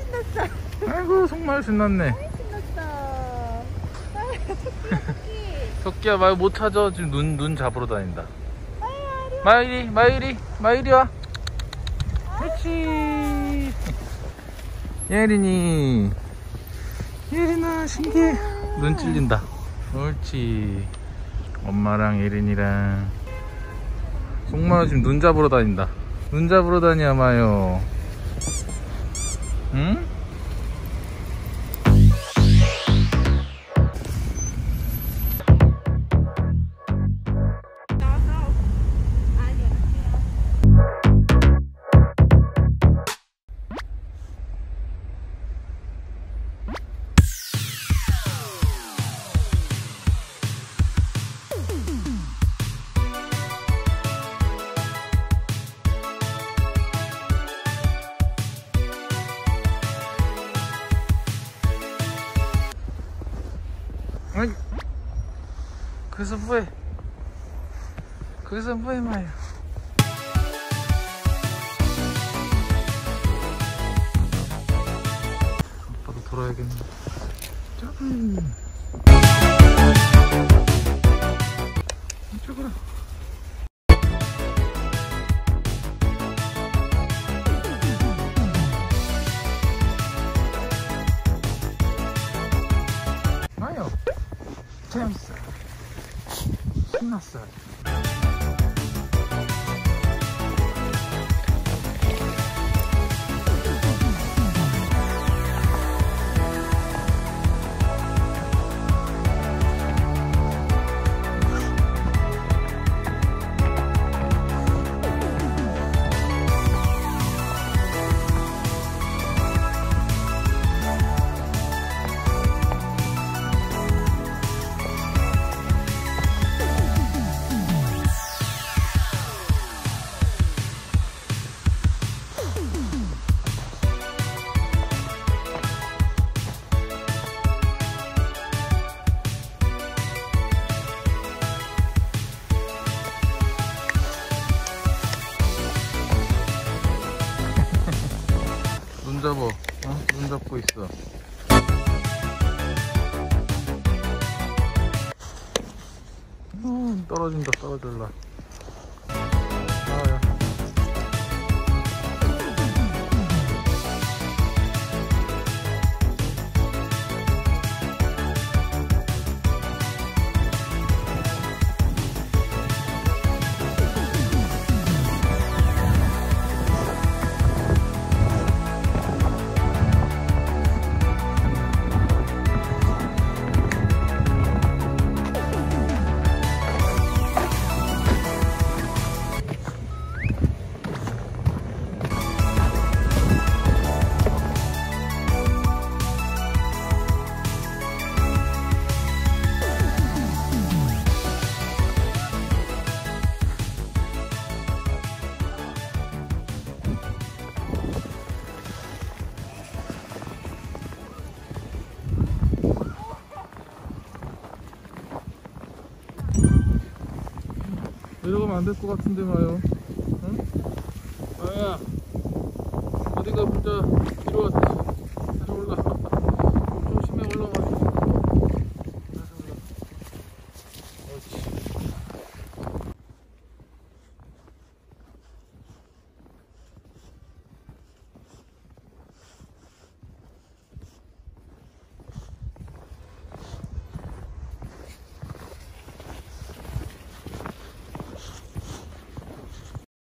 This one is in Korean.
신났어. 아이고 정말 신났네. 신났어. 토끼. 토끼야 말 못 찾아. 지금 눈 잡으러 다닌다. 마일이 와. 그렇지. 예린이. 예린아 신기해. 눈 찔린다. 옳지. 엄마랑 예린이랑. 속마요 지금 눈 잡으러 다닌다. 눈 잡으러 다녀 마요. 응? 아이, 그래서 뭐해 마요. 아빠도 돌아야겠네. 이쪽으로. 마요. 재밌어. 신났어. 눈 잡어. 눈 잡고 있어. 떨어진다. 떨어질라. 아야. 내려가면 안 될 것 같은데 마요. 응? 마야 어디가 보자. 이리 와.